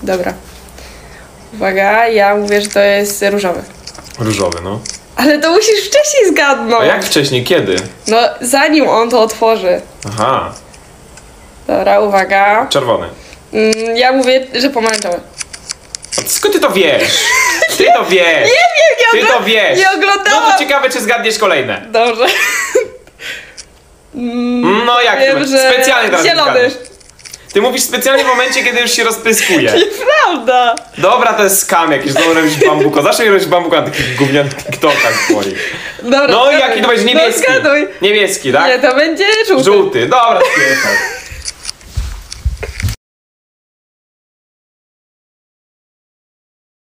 Dobra. Uwaga, ja mówię, że to jest różowy. Różowy, no. Ale to musisz wcześniej zgadnąć. A jak wcześniej? Kiedy? No, zanim on to otworzy. Aha. Dobra, uwaga. Czerwony. Ja mówię, że pomarańczowy. A skąd ty to wiesz? Ty to wiesz! Nie wiem, Ty to wiesz! nie oglądałam. No to ciekawe, czy zgadniesz kolejne. Dobrze. No jak Wiem, ty? że Specjalnie teraz zielony. zgadniesz. Ty mówisz specjalnie w momencie, kiedy już się rozpryskuje. Nieprawda. Dobra, to jest skam jakiś, znowu robisz bambuko. Zawsze robisz bambuko na takich gównianych TikTokach swoich. Dobra, No i zgaduj. jaki to będzie niebieski? No, zgaduj. Niebieski, tak? Nie, to będzie żółty. Żółty, dobra, spieszaj.